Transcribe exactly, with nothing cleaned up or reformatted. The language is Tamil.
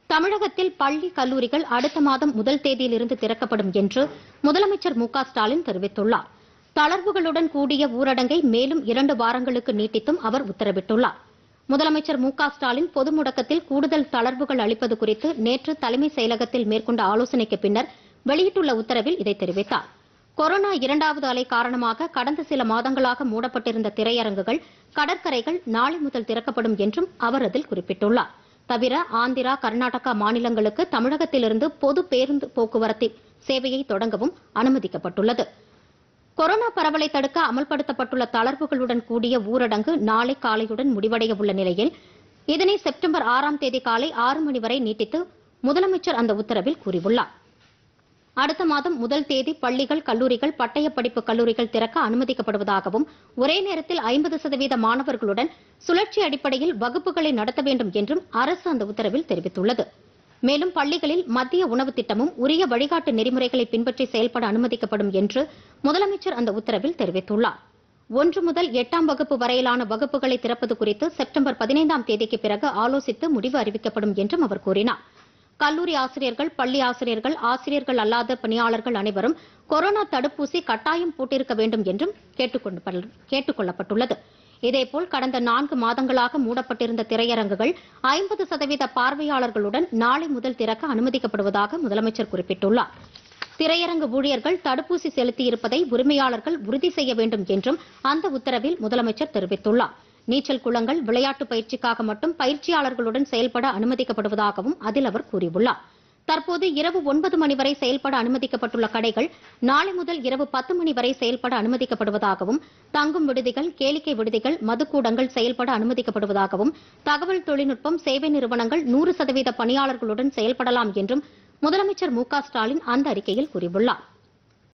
தமிழகத்தில் பள்ளி, கல்லூரிகள் அடுத்த மாதம் முதல் தேதியிலிருந்து திறக்கப்படும் என்று முதலமைச்சர் மு க ஸ்டாலின் தெரிவித்துள்ளார். தளர்வுகளுடன் கூடிய ஊரடங்கை மேலும் இரண்டு வாரங்களுக்கு நீட்டித்தும் அவர் உத்தரவிட்டுள்ளார். முதலமைச்சர் மு க ஸ்டாலின் பொது முடக்கத்தில் கூடுதல் தளர்வுகள் அளிப்பது குறித்து நேற்று தலைமைச் செயலகத்தில் மேற்கொண்ட ஆலோசனைக்கு பின்னர் வெளியிட்டுள்ள உத்தரவில் இதை தெரிவித்தார். கொரோனா இரண்டாவது அலை காரணமாக கடந்த சில மாதங்களாக மூடப்பட்டிருந்த திரையரங்குகள், கடற்கரைகள் நாளை முதல் திறக்கப்படும் என்றும் அவர் அதில் குறிப்பிட்டுள்ளார். தவிர ஆந்திரா, கர்நாடகா மாநிலங்களுக்கு தமிழகத்திலிருந்து பொது பேருந்து போக்குவரத்து சேவையை தொடங்கவும் அனுமதிக்கப்பட்டுள்ளது. கொரோனா பரவலை தடுக்க அமல்படுத்தப்பட்டுள்ள தளர்வுகளுடன் கூடிய ஊரடங்கு நாளை காலையுடன் முடிவடைய உள்ள நிலையில் இதனை செப்டம்பர் ஆறாம் தேதி காலை ஆறு மணி வரை நீட்டித்து முதலமைச்சர் அந்த உத்தரவில் கூறியுள்ளார். அடுத்த மாதம் முதல் தேதி பள்ளிகள், கல்லூரிகள், பட்டயப் படிப்பு கல்லூரிகள் திறக்க அனுமதிக்கப்படுவதாகவும் ஒரே நேரத்தில் ஐம்பது சதவீத மாணவர்களுடன் சுழற்சி அடிப்படையில் வகுப்புகளை நடத்த வேண்டும் என்றும் அரசு அந்த உத்தரவில் தெரிவித்துள்ளது. மேலும் பள்ளிகளில் மத்திய உணவு திட்டமும் உரிய வழிகாட்டு நெறிமுறைகளை பின்பற்றி செயல்பட அனுமதிக்கப்படும் என்று முதலமைச்சர் அந்த உத்தரவில் தெரிவித்துள்ளார். ஒன்று முதல் எட்டாம் வகுப்பு வரையிலான வகுப்புகளை திறப்பது குறித்து செப்டம்பர் பதினைந்தாம் தேதிக்கு பிறகு ஆலோசித்து முடிவு அறிவிக்கப்படும் என்றும் அவர் கூறினார். கல்லூரி ஆசிரியர்கள், பள்ளி ஆசிரியர்கள், ஆசிரியர்கள் அல்லாத பணியாளர்கள் அனைவரும் கொரோனா தடுப்பூசி கட்டாயம் போட்டிருக்க வேண்டும் என்றும் கேட்டுக் கொள்ளப்பட்டுள்ளது. இதேபோல் கடந்த நான்கு மாதங்களாக மூடப்பட்டிருந்த திரையரங்குகள் ஐம்பது சதவீத பார்வையாளர்களுடன் நாளை முதல் திறக்க அனுமதிக்கப்படுவதாக முதலமைச்சர் குறிப்பிட்டுள்ளார். திரையரங்கு ஊழியர்கள் தடுப்பூசி செலுத்தியிருப்பதை உரிமையாளர்கள் உறுதி செய்ய வேண்டும் என்றும் அந்த உத்தரவில் முதலமைச்சர் தெரிவித்துள்ளார். நீச்சல் குளங்கள் விளையாட்டு பயிற்சிக்காக மட்டும் பயிற்சியாளர்களுடன் செயல்பட அனுமதிக்கப்படுவதாகவும் அதில் அவர் கூறியுள்ளார். தற்போது இரவு ஒன்பது மணி வரை செயல்பட அனுமதிக்கப்பட்டுள்ள கடைகள் நாளை முதல் இரவு பத்து மணி வரை செயல்பட அனுமதிக்கப்படுவதாகவும், தங்கும் விடுதிகள், கேளிக்கை விடுதிகள், மதுக்கூடங்கள் செயல்பட அனுமதிக்கப்படுவதாகவும், தகவல் தொழில்நுட்பம் சேவை நிறுவனங்கள் நூறு சதவீத பணியாளர்களுடன் செயல்படலாம் என்றும் முதலமைச்சர் மு க ஸ்டாலின் அந்த அறிக்கையில் கூறியுள்ளார்.